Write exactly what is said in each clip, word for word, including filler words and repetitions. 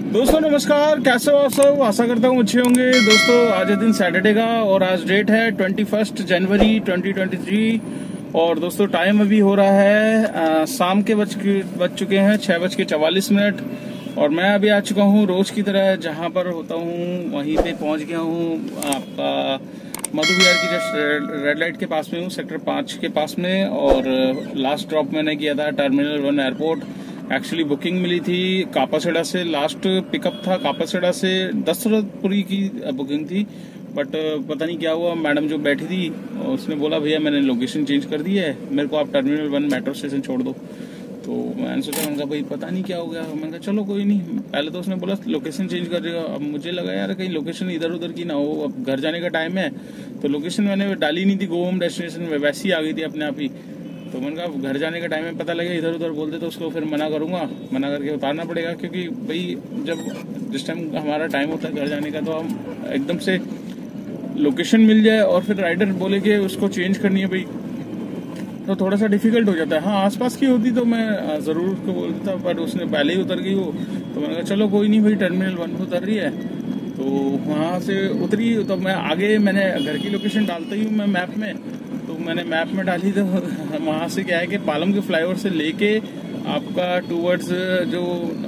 दोस्तों नमस्कार, कैसे हो आप सब। आशा करता हूँ अच्छे होंगे। दोस्तों आज है दिन सैटरडे का और आज डेट है इक्कीस जनवरी दो हज़ार तेईस और दोस्तों टाइम अभी हो रहा है आ, शाम के बज बज चुके हैं छह बज के चवालीस मिनट और मैं अभी आ चुका हूँ रोज की तरह जहाँ पर होता हूँ वहीं पे पहुँच गया हूँ। आपका मधु विहार की जस्ट रेड लाइट के पास में हूँ, सेक्टर पाँच के पास में। और लास्ट ड्रॉप मैंने किया था terminal one airport. Actually booking मिली थी कापासेड़ा से, लास्ट पिकअप था कापासेड़ा से, दशरथपुरी की बुकिंग थी। बट पता नहीं क्या हुआ, मैडम जो बैठी थी उसने बोला भैया मैंने लोकेशन चेंज कर दी है, मेरे को आप टर्मिनल वन मेट्रो स्टेशन छोड़ दो। तो मैंने सोचा, मैंने कहा भाई पता नहीं क्या हो गया। मैंने कहा चलो कोई नहीं। पहले तो उसने बोला लोकेशन चेंज कर देगा, अब मुझे लगा यार कहीं लोकेशन इधर उधर की ना हो, अब घर जाने का टाइम है। तो लोकेशन मैंने डाली नहीं थी, गो होम डेस्टिनेशन में वैसी ही आ गई थी अपने आप ही। तो मैंने कहा घर जाने का टाइम है, पता लगे इधर उधर बोलते तो उसको फिर मना करूंगा, मना करके उतारना पड़ेगा। क्योंकि भाई जब जिस टाइम हमारा टाइम होता है घर जाने का तो हम एकदम से लोकेशन मिल जाए और फिर राइडर बोले कि उसको चेंज करनी है भाई, तो थोड़ा सा डिफिकल्ट हो जाता है। हाँ आसपास की होती तो मैं जरूर उसको बोलता, पर उसने पहले ही उतर गई हो। तो मैंने कहा चलो कोई नहीं भाई, टर्मिनल वन पे उतर रही है। तो वहाँ से उतरी तो मैं आगे, मैंने घर की लोकेशन डालता ही हूँ मैं मैप में। तो मैंने मैप में डाली तो वहाँ से क्या है कि पालम के फ्लाईओवर से लेके आपका टूवर्ड्स जो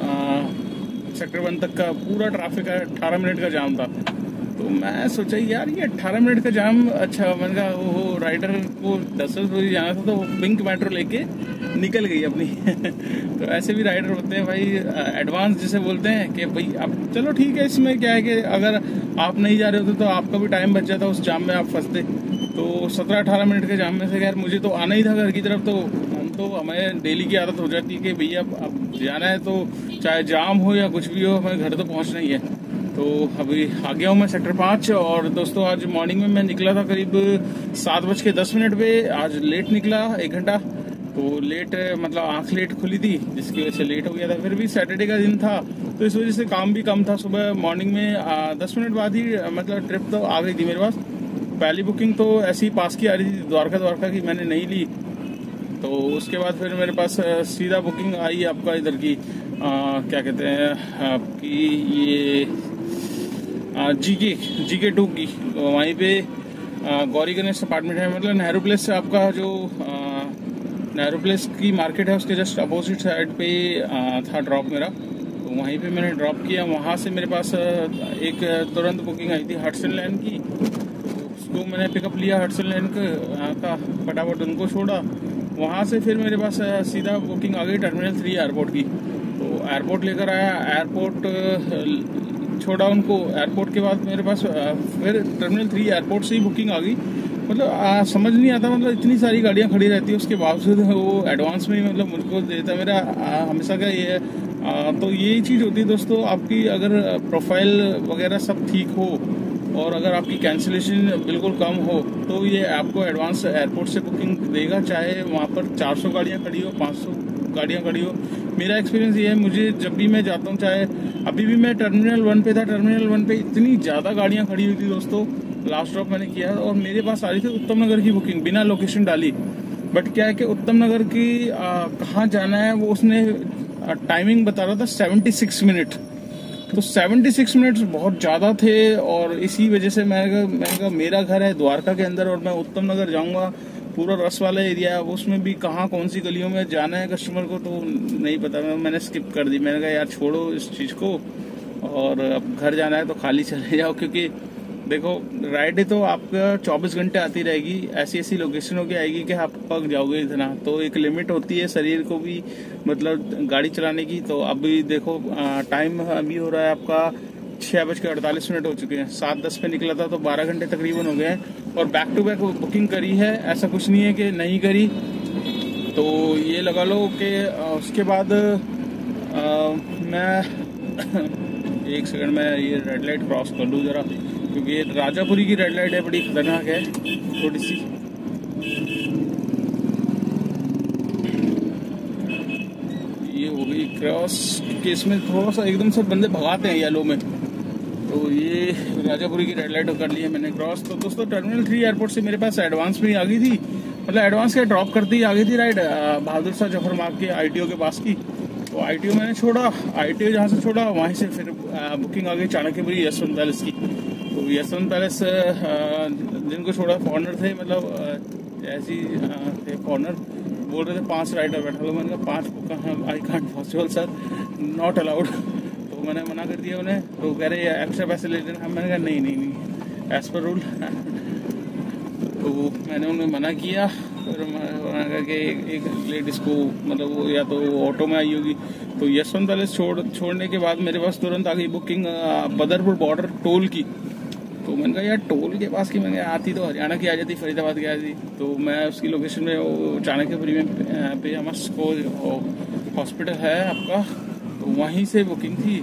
सेक्टर वन तक का पूरा ट्रैफिक है, अट्ठारह मिनट का जाम था। तो मैं सोचा यार ये अट्ठारह मिनट का जाम, अच्छा मैंने कहा वो राइडर को दशरथपुरी जाना था तो वो पिंक मेट्रो लेके निकल गई अपनी। तो ऐसे भी राइडर होते हैं भाई, एडवांस जिसे बोलते हैं कि भाई अब चलो ठीक है। इसमें क्या है कि अगर आप नहीं जा रहे होते तो आपका भी टाइम बच जाता, उस जाम में आप फंसते। तो सत्रह अठारह मिनट के जाम में से खैर मुझे तो आना ही था घर की तरफ। तो हम तो हमें डेली की आदत हो जाती है कि भैया अब जाना है तो चाहे जाम हो या कुछ भी हो हमें घर तो पहुंचना ही है। तो अभी आ गया हूँ मैं सेक्टर पाँच। और दोस्तों आज मॉर्निंग में मैं निकला था करीब सात बज के दस मिनट पे। आज लेट निकला एक घंटा, तो लेट मतलब आंख लेट खुली थी जिसकी वजह से लेट हो गया था। फिर भी सैटरडे का दिन था तो इस वजह से काम भी कम था। सुबह मॉर्निंग में आ, दस मिनट बाद ही मतलब ट्रिप तो आ गई थी मेरे पास। पहली बुकिंग तो ऐसी पास की आ रही थी, द्वारका द्वारका की मैंने नहीं ली। तो उसके बाद फिर मेरे पास सीधा बुकिंग आई आपका इधर की आ, क्या कहते हैं आपकी ये जीके जीके टू की। वहीं पे गौरी गणेश अपार्टमेंट है, मतलब नेहरू प्लेस से आपका जो नेहरू प्लेस की मार्केट है उसके जस्ट अपोजिट साइड पे आ, था ड्रॉप मेरा। तो वहीं पे मैंने ड्रॉप किया। वहाँ से मेरे पास एक तुरंत बुकिंग आई थी हडसन लैंड की, तो उसको मैंने पिकअप लिया हडसन लैंड का, फटाफट उनको छोड़ा। वहाँ से फिर मेरे पास सीधा बुकिंग आ गई टर्मिनल थ्री एयरपोर्ट की। तो एयरपोर्ट लेकर आया, एयरपोर्ट छोड़ा उनको। एयरपोर्ट के बाद मेरे पास फिर टर्मिनल थ्री एयरपोर्ट से ही बुकिंग आ गई। मतलब आ, समझ नहीं आता, मतलब इतनी सारी गाड़ियां खड़ी रहती है उसके बावजूद वो एडवांस में ही मतलब मुझको देता मेरा आ, हमेशा का ये है। आ, तो यही चीज़ होती है दोस्तों, आपकी अगर प्रोफाइल वगैरह सब ठीक हो और अगर आपकी कैंसिलेशन बिल्कुल कम हो तो ये आपको एडवांस एयरपोर्ट से बुकिंग देगा, चाहे वहाँ पर चार सौ गाड़ियाँ खड़ी हो, पाँच सौ गाड़ियाँ खड़ी हो। मेरा एक्सपीरियंस ये है, मुझे जब भी मैं जाता हूँ, चाहे अभी भी मैं टर्मिनल वन पे था, टर्मिनल वन पे इतनी ज़्यादा गाड़ियाँ खड़ी हुई थी दोस्तों। लास्ट ड्रॉप मैंने किया और मेरे पास आ रही थी उत्तम नगर की बुकिंग बिना लोकेशन डाली। बट क्या है कि उत्तम नगर की कहाँ जाना है वो उसने टाइमिंग बता रहा था सेवेंटी सिक्स मिनट। तो सेवेंटी सिक्स मिनट्स बहुत ज़्यादा थे और इसी वजह से मैंने मैंने कहा मेरा घर है द्वारका के अंदर और मैं उत्तम नगर जाऊँगा, पूरा रस वाला एरिया है, उसमें भी कहाँ कौन सी गलियों में जाना है कस्टमर को तो नहीं पता। मैंने स्किप कर दी। मैंने कहा यार छोड़ो इस चीज़ को और अब घर जाना है तो खाली चले जाओ। क्योंकि देखो राइड तो आपका चौबीस घंटे आती रहेगी, ऐसी ऐसी लोकेशनों की आएगी कि आप पक जाओगे इतना। तो एक लिमिट होती है शरीर को भी मतलब गाड़ी चलाने की। तो अभी देखो टाइम अभी हो रहा है आपका छः बज के अड़तालीस मिनट हो चुके हैं। सात दस पे निकला था तो बारह घंटे तकरीबन हो गए हैं और बैक टू बैक बुकिंग करी है, ऐसा कुछ नहीं है कि नहीं करी। तो ये लगा लो कि उसके बाद आ, मैं एक सेकंड में ये रेड लाइट क्रॉस कर लूँ ज़रा, क्योंकि ये राजापुरी की रेड लाइट है, बड़ी खतरनाक है थोड़ी सी। ये हो गई क्रॉस के इसमें थोड़ा सा एकदम से बंदे भगाते हैं येलो में। तो ये राजापुरी की रेड लाइट कर ली है मैंने क्रॉस। तो दोस्तों टर्मिनल थ्री एयरपोर्ट से मेरे पास एडवांस में आ गई थी, मतलब एडवांस के ड्रॉप करती ही आ गई थी राइड बहादुर शाह जफर मार्ग के आईटीओ के पास की। तो आईटीओ मैंने छोड़ा, आईटीओ जहाँ से छोड़ा वहीं से फिर बुकिंग आ गई चाणक्यपुरी यशवंत पैलेस की। तो यशवंत पैलेस जिनको छोड़ा फॉरनर थे, मतलब ऐसी थे फॉरनर, बोल रहे थे पांच राइडर बैठा लो। मैंने कहा पांच I can't possible sir, not allowed. तो मैंने मना कर दिया उन्हें। तो कह रहे एक्स्ट्रा पैसे ले लेना। मैंने कहा नहीं नहीं नहीं एज पर रूल। तो मैंने उन्हें मना किया। फिर मैंने कहा कि एक, एक लेडीज को, मतलब वो या तो ऑटो में आई होगी। तो यशवंत पैलेस छोड़ छोड़ने के बाद मेरे पास तुरंत आ गई बुकिंग बदरपुर बॉर्डर टोल की। तो मैंने कहा यार टोल के पास की, मैंने आती तो हरियाणा की आ जाती, फरीदाबाद की आ जाती। तो मैं उसकी लोकेशन में, वो चाणक्यपुरी में पे हमस को हॉस्पिटल है आपका, तो वहीं से बुकिंग थी।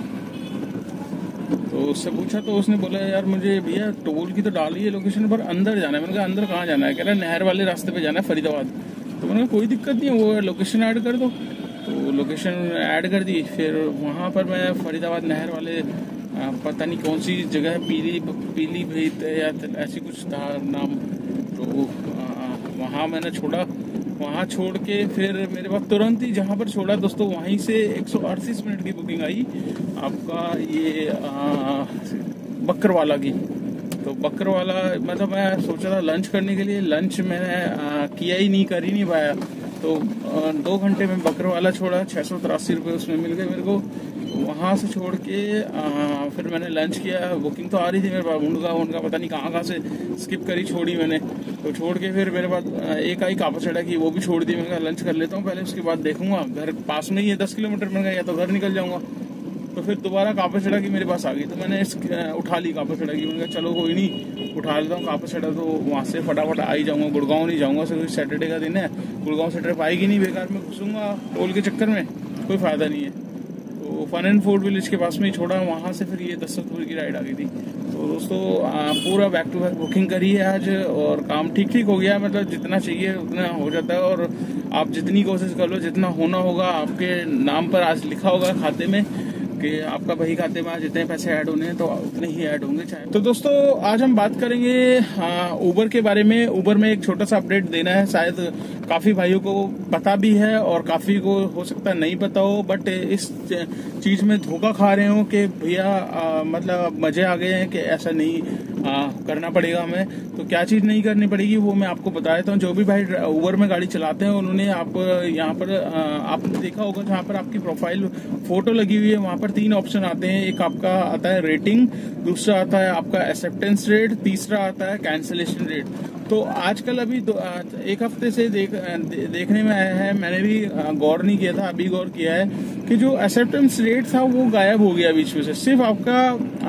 तो उससे पूछा तो उसने बोला यार मुझे भैया टोल की तो डाली है लोकेशन पर, अंदर जाना है। मैंने कहा अंदर कहाँ जाना है? कह रहा है नहर वाले रास्ते पे जाना है फरीदाबाद। तो मैंने कहा कोई दिक्कत नहीं है, वो लोकेशन ऐड कर दो। तो लोकेशन ऐड कर दी। फिर वहाँ पर मैं फरीदाबाद नहर वाले, आ, पता नहीं कौन सी जगह है, पीली पीली भेत या ऐसी कुछ था नाम। तो वहाँ मैंने छोड़ा। वहाँ छोड़ के फिर मेरे पास तुरंत ही जहाँ पर छोड़ा दोस्तों, वहीं से एक सौ अड़तीस मिनट की बुकिंग आई आपका, ये बकरवाला की। तो बकरवाला, मतलब मैं सोचा था लंच करने के लिए, लंच मैंने आ, किया ही नहीं, कर ही नहीं पाया। तो आ, दो घंटे में बकरवाला छोड़ा, छः सौ तिरासी रुपये उसमें मिल गए मेरे को। वहाँ से छोड़ के आ, फिर मैंने लंच किया। बुकिंग तो आ रही थी मेरे पास, उनका उनका पता नहीं कहाँ कहाँ से स्किप करी, छोड़ी मैंने। तो छोड़ के फिर मेरे पास एक आई कापाचड़ा की, वो भी छोड़ दी। मैंने कहा लंच कर लेता हूँ पहले, उसके बाद देखूंगा। घर पास में ही है, दस किलोमीटर। मैंने कहा या तो घर निकल जाऊंगा। तो फिर दोबारा कापाचड़ा की मेरे पास आ गई। तो मैंने इस उठा ली कापाचड़ा की। मैंने कहा चलो कोई नहीं, उठा लेता हूँ कापाचड़ा। तो वहाँ से फटाफट आ ही जाऊंगा, गुड़गांव नहीं जाऊंगा। सैटरडे का दिन है, गुड़गांव से ट्रिप आएगी नहीं, बेकार में घुसूंगा टोल के चक्कर में, कोई फायदा नहीं है। तो फन एंड फूड विलेज के पास में ही छोड़ा। वहाँ से फिर ये दस्तपुर की राइड आ गई थी। तो दोस्तों पूरा बैक टू बैक बुकिंग करी है आज, और काम ठीक ठीक हो गया। मतलब जितना चाहिए उतना हो जाता है, और आप जितनी कोशिश कर लो, जितना होना होगा आपके नाम पर आज लिखा होगा खाते में कि आपका बही खाते में आज जितने पैसे ऐड होने हैं तो उतने ही ऐड होंगे चाहे। तो दोस्तों आज हम बात करेंगे उबर के बारे में। उबर में एक छोटा सा अपडेट देना है, शायद काफी भाइयों को पता भी है और काफी को हो सकता है नहीं पता हो, बट इस चीज में धोखा खा रहे हो कि भैया मतलब मजे आ गए हैं कि ऐसा नहीं आ, करना पड़ेगा हमें। तो क्या चीज नहीं करनी पड़ेगी वो मैं आपको बता देता हूँ। जो भी भाई उबर में गाड़ी चलाते हैं उन्होंने आप यहाँ पर आपने देखा होगा, जहाँ पर आपकी प्रोफाइल फोटो लगी हुई है वहाँ पर तीन ऑप्शन आते हैं। एक आपका आता है रेटिंग, दूसरा आता है आपका एक्सेप्टेंस रेट, तीसरा आता है कैंसिलेशन रेट। तो आजकल अभी एक हफ्ते से देख देखने में आया है, मैंने भी गौर नहीं किया था, अभी गौर किया है कि जो एक्सेप्टेंस रेट था वो गायब हो गया बीच में से। सिर्फ आपका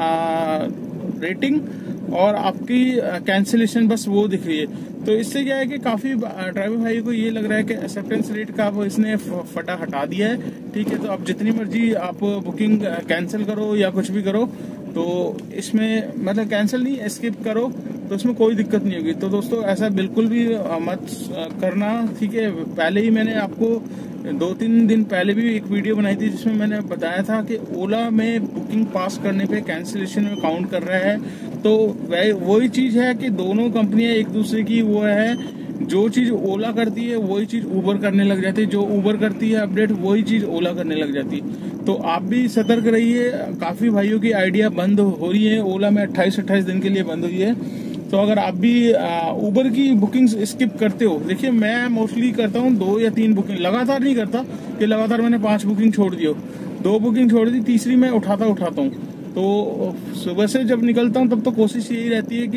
आ, रेटिंग और आपकी कैंसिलेशन बस वो दिख रही है। तो इससे क्या है कि काफी ड्राइवर भाई को ये लग रहा है कि एक्सेप्टेंस रेट का वो इसने फटा हटा दिया है। ठीक है, तो आप जितनी मर्जी आप बुकिंग कैंसिल करो या कुछ भी करो, तो इसमें मतलब कैंसिल नहीं स्किप करो तो इसमें कोई दिक्कत नहीं होगी। तो दोस्तों ऐसा बिल्कुल भी मत करना, ठीक है। पहले ही मैंने आपको दो तीन दिन पहले भी एक वीडियो बनाई थी जिसमें मैंने बताया था कि ओला में बुकिंग पास करने पे कैंसिलेशन में काउंट कर रहा है। तो वही चीज है कि दोनों कंपनियां एक दूसरे की वो है, जो चीज ओला करती है वही चीज उबर करने लग जाती है, जो उबर करती है अपडेट वही चीज ओला करने लग जाती है। तो आप भी सतर्क रहिए। काफी भाइयों की आइडिया बंद हो रही है, ओला में अट्ठाईस अट्ठाईस दिन के लिए बंद हुई है। तो अगर आप भी उबर की बुकिंग स्किप करते हो, देखिए मैं मोस्टली करता हूँ दो या तीन बुकिंग, लगातार नहीं करता कि लगातार मैंने पांच बुकिंग छोड़ दी हो। दो बुकिंग छोड़ दी, तीसरी मैं उठाता उठाता हूँ। तो सुबह से जब निकलता हूँ तब तो कोशिश यही रहती है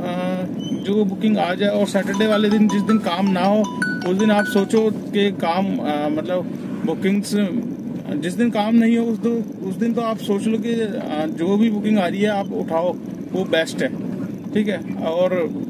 कि जो बुकिंग आ जाए, और सैटरडे वाले दिन जिस दिन काम ना हो उस दिन आप सोचो कि काम आ, मतलब बुकिंग्स जिस दिन काम नहीं हो उस दिन उस दिन तो आप सोच लो कि जो भी बुकिंग आ रही है आप उठाओ, वो बेस्ट है, ठीक है। और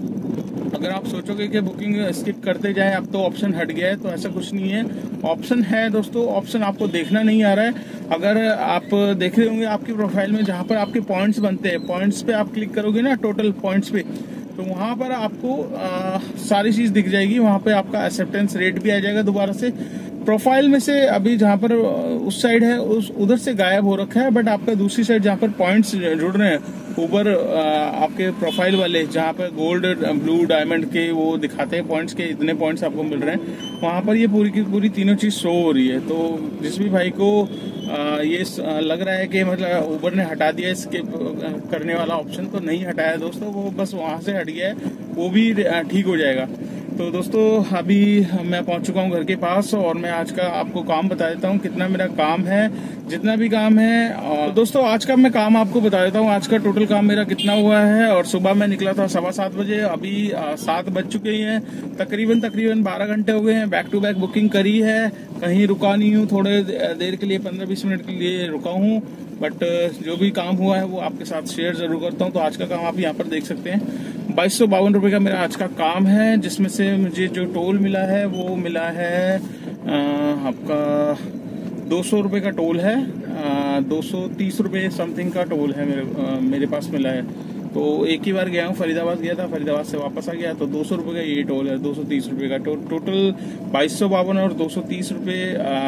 अगर आप सोचोगे कि बुकिंग स्किप करते जाए अब तो ऑप्शन हट गया है, तो ऐसा कुछ नहीं है, ऑप्शन है दोस्तों। ऑप्शन आपको देखना नहीं आ रहा है। अगर आप देख रहे होंगे आपकी प्रोफाइल में जहाँ पर आपके पॉइंट्स बनते हैं, पॉइंट्स पे आप क्लिक करोगे ना, टोटल पॉइंट्स पे, तो वहाँ पर आपको आ, सारी चीज दिख जाएगी। वहाँ पे आपका एक्सेप्टेंस रेट भी आ जाएगा दोबारा से, प्रोफाइल में से अभी जहाँ पर उस साइड है उस उधर से गायब हो रखा है, बट आपका दूसरी साइड जहाँ पर पॉइंट्स जुड़ रहे हैं ऊपर आपके प्रोफाइल वाले, जहाँ पर गोल्ड ब्लू डायमंड के वो दिखाते हैं पॉइंट्स के, इतने पॉइंट्स आपको मिल रहे हैं, वहाँ पर ये पूरी की पूरी तीनों चीज शो हो रही है। तो जिस भी भाई को आ, ये लग रहा है कि मतलब ऊबर ने हटा दिया इसके करने वाला ऑप्शन, तो नहीं हटाया दोस्तों, वो बस वहां से हट गया है, वो भी ठीक हो जाएगा। तो दोस्तों अभी मैं पहुंच चुका हूं घर के पास और मैं आज का आपको काम बता देता हूं कितना मेरा काम है, जितना भी काम है। और दोस्तों आज का मैं काम आपको बता देता हूं, आज का टोटल काम मेरा कितना हुआ है। और सुबह मैं निकला था सवा सात बजे, अभी सात बज चुके ही हैं, तकरीबन तकरीबन बारह घंटे हो गए हैं। बैक टू बैक बुकिंग करी है, कहीं रुका नहीं हूँ, थोड़े देर के लिए पंद्रह बीस मिनट के लिए रुका हूँ, बट जो भी काम हुआ है वो आपके साथ शेयर जरूर करता हूँ। तो आज का काम आप यहाँ पर देख सकते हैं, बाईस सौ बावन रुपए का मेरा आज का काम है, जिसमें से मुझे जो टोल मिला है वो मिला है आ, आपका दो सौ रुपए का टोल है, दो सौ तीस रुपए समथिंग का टोल है मेरे आ, मेरे पास मिला है। तो एक ही बार गया हूँ, फरीदाबाद गया था, फरीदाबाद से वापस आ गया, तो दो सौ रुपए का ये टोल है, दो सौ तीस रुपए का टोल, टोटल बाईस सौ बावन और दो सौ तीस रुपए,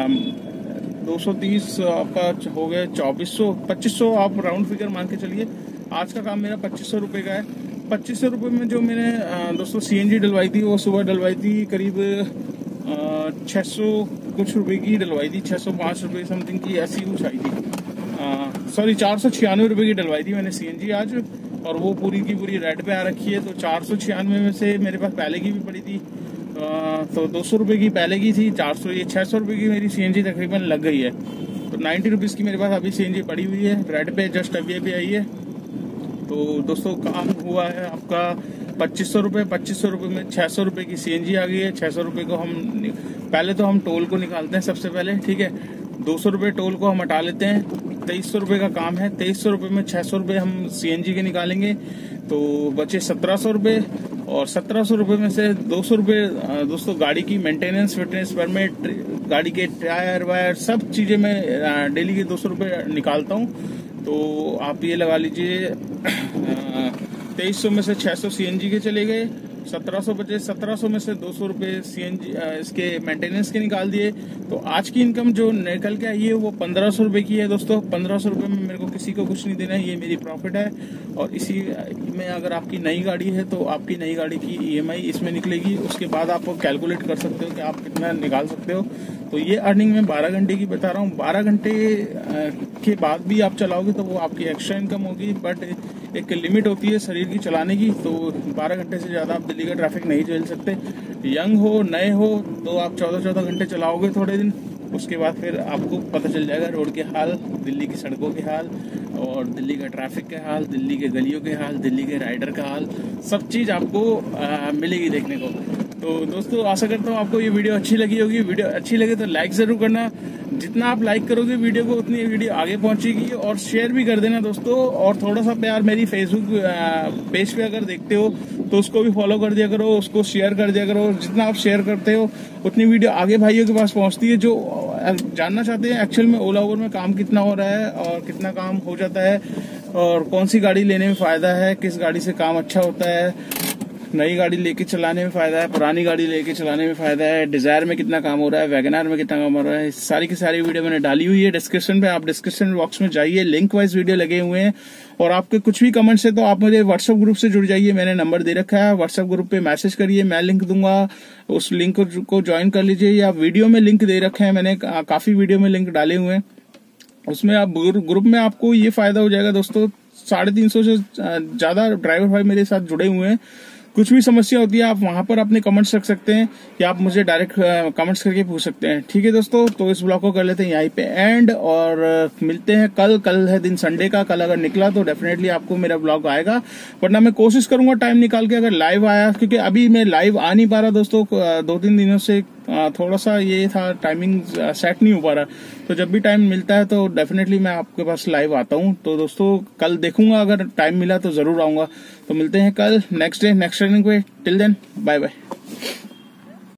दो सौ तीस आपका हो गया चौबीस सौ, पच्चीस सौ आप राउंड फिगर मान के चलिए। आज का काम मेरा पच्चीस सौ रुपए का है। पच्चीस सौ रुपये में जो मैंने दोस्तों सीएनजी डलवाई थी, वो सुबह डलवाई थी करीब छः सौ कुछ रुपए की डलवाई थी, छः सौ पाँच रुपये समथिंग की ऐसी कुछ आई थी, सॉरी चार सौ छियानवे रुपये की डलवाई थी मैंने सीएनजी आज, और वो पूरी की पूरी रेड पे आ रखी है। तो चार सौ छियानवे में से मेरे पास पहले की भी पड़ी थी, आ, तो दो सौ रुपये की पहले की थी, चार सौ ये छः सौ रुपये की मेरी सीएनजी तकरीबन लग गई है। तो नाइन्टी रुपीज़ की मेरे पास अभी सीएनजी पड़ी हुई है, रेड पे जस्ट अभी अभी आई है। तो दोस्तों काम हुआ है आपका पच्चीस सौ रुपये, पच्चीस सौ रुपये में छः सौ रुपये की सीएनजी आ गई है। छः सौ रुपये को हम पहले तो हम टोल को निकालते हैं सबसे पहले, ठीक है, दो सौ रुपये टोल को हम हटा लेते हैं, तेईस सौ रुपये का काम है, तेईस सौ रुपये में छः सौ रुपये हम सीएनजी के निकालेंगे, तो बचे सत्रह सौ रुपये। और सत्रह सौ रुपये में से दो सौ रुपये दोस्तों गाड़ी की मेंटेनेंस फिटनेस परमिट, गाड़ी के टायर वायर सब चीज़ें मैं डेली के दो सौ रुपये निकालता हूँ। तो आप ये लगा लीजिए तेईस सौ में से छः सौ सीएनजी के चले गए, सत्रह सौ बचे, सत्रह सौ में से दो सौ रुपये सीएनजी इसके मेंटेनेंस के निकाल दिए। तो आज की इनकम जो निकल के आई है वो पंद्रह सौ रुपये की है दोस्तों। पंद्रह सौ रुपये में मेरे को किसी को कुछ नहीं देना है, ये मेरी प्रॉफिट है। और इसी में अगर आपकी नई गाड़ी है तो आपकी नई गाड़ी की ईएमआई इसमें निकलेगी, उसके बाद आप कैलकुलेट कर सकते हो कि आप कितना निकाल सकते हो। तो ये अर्निंग मैं बारह घंटे की बता रहा हूँ, बारह घंटे के बाद भी आप चलाओगे तो वो आपकी एक्स्ट्रा इनकम होगी, बट एक लिमिट होती है शरीर की चलाने की। तो बारह घंटे से ज़्यादा आप दिल्ली का ट्रैफिक नहीं झेल सकते। यंग हो नए हो तो आप चौदह चौदह घंटे चलाओगे थोड़े दिन, उसके बाद फिर आपको पता चल जाएगा रोड के हाल, दिल्ली की सड़कों के हाल, और दिल्ली का ट्रैफिक के हाल, दिल्ली के गलियों के हाल, दिल्ली के राइडर का हाल, सब चीज़ आपको आ, मिलेगी देखने को। तो दोस्तों आशा करता हूँ आपको ये वीडियो अच्छी लगी होगी। वीडियो अच्छी लगे तो लाइक ज़रूर करना, जितना आप लाइक करोगे वीडियो को उतनी वीडियो आगे पहुंचेगी, और शेयर भी कर देना दोस्तों। और थोड़ा सा प्यार मेरी फेसबुक पेज पे अगर देखते हो तो उसको भी फॉलो कर दिया करो, उसको शेयर कर दिया करो। जितना आप शेयर करते हो उतनी वीडियो आगे भाइयों के पास पहुंचती है जो जानना चाहते हैं एक्चुअल में ओला उबर में काम कितना हो रहा है और कितना काम हो जाता है, और कौन सी गाड़ी लेने में फायदा है, किस गाड़ी से काम अच्छा होता है, नई गाड़ी लेके चलाने में फायदा है, पुरानी गाड़ी लेके चलाने में फायदा है, डिजायर में कितना काम हो रहा है, वैगनआर में कितना काम हो रहा है। सारी की सारी वीडियो मैंने डाली हुई है डिस्क्रिप्शन पे, आप डिस्क्रिप्शन बॉक्स में जाइए, लिंक वाइज वीडियो लगे हुए हैं। और आपके कुछ भी कमेंट्स है तो आप मुझे व्हाट्सएप ग्रुप से जुड़ जाइए, मैंने नंबर दे रखा है, व्हाट्सएप ग्रुप पे मैसेज करिए, मैं लिंक दूंगा, उस लिंक को ज्वाइन कर लीजिए। या वीडियो में लिंक दे रखे हैं मैंने, काफी वीडियो में लिंक डाले हुए हैं, उसमें आप ग्रुप में आपको ये फायदा हो जाएगा दोस्तों, साढ़े तीन सौ से ज्यादा ड्राइवर भाई मेरे साथ जुड़े हुए हैं। कुछ भी समस्या होती है आप वहां पर अपने कमेंट्स रख सकते हैं, या आप मुझे डायरेक्ट कमेंट्स करके पूछ सकते हैं। ठीक है दोस्तों, तो इस ब्लॉग को कर लेते हैं यहीं पे एंड, और मिलते हैं कल। कल है दिन संडे का, कल अगर निकला तो डेफिनेटली आपको मेरा ब्लॉग आएगा, वरना मैं कोशिश करूंगा टाइम निकाल के अगर लाइव आया, क्योंकि अभी मैं लाइव आ नहीं पा रहा दोस्तों, दो तीन दिनों से थोड़ा सा ये था, टाइमिंग सेट नहीं हो पा रहा। तो जब भी टाइम मिलता है तो डेफिनेटली मैं आपके पास लाइव आता हूँ। तो दोस्तों कल देखूंगा, अगर टाइम मिला तो जरूर आऊंगा। तो मिलते हैं कल नेक्स्ट डे नेक्स्ट ट्रेनिंग पे। Till then bye bye.